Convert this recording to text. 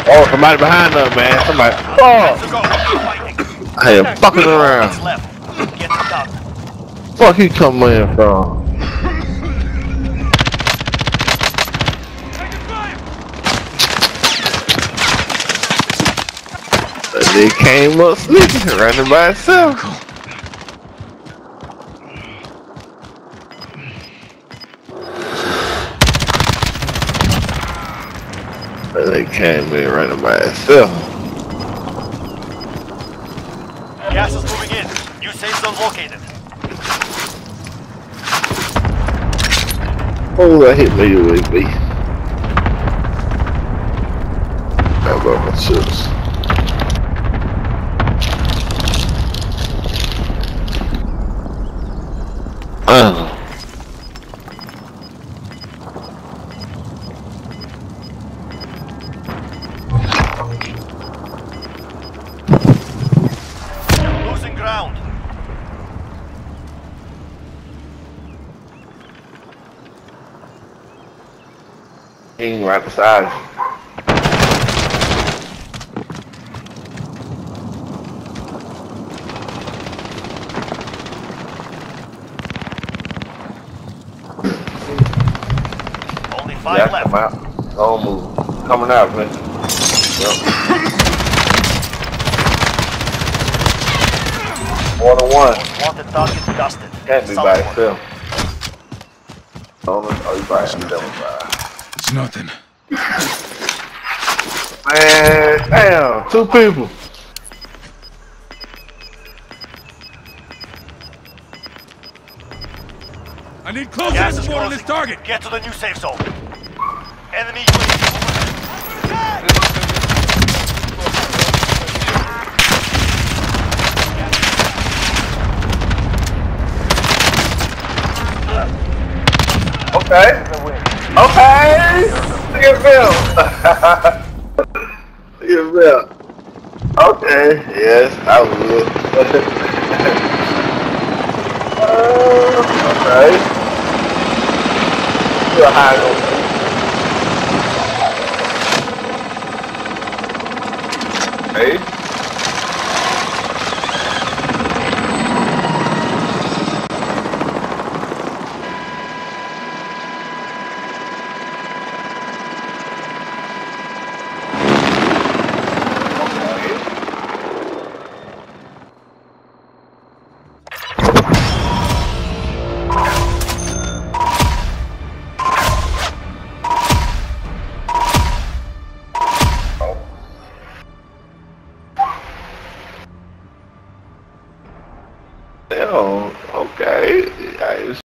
Oh, somebody behind us, man. Somebody. Time to Oh, go. Keep fighting. I am fucking Minutes around. left. Get it done. Fuck he coming in from? They came up sneaking, running by itself. They came in running by itself. Gas is moving in. New safe zone located. Oh, that hit me with me. How about my chips? Losing ground. Ain't right beside us. Only 5 Yeah, left. come out. Don't move. Coming out, man. Yep. More than one. Wanted target dusted. Can't be by itself. Oh, you by It's yourself. nothing. It's nothing. Man, damn, 2 people. I need closer Gas is support on closing. this target. Get to the new safe zone. Enemy UAV. Okay. Okay. Look at Bill. Look at Bill. Okay. Yes, I would. Okay. You're high on Hey. Damn, okay.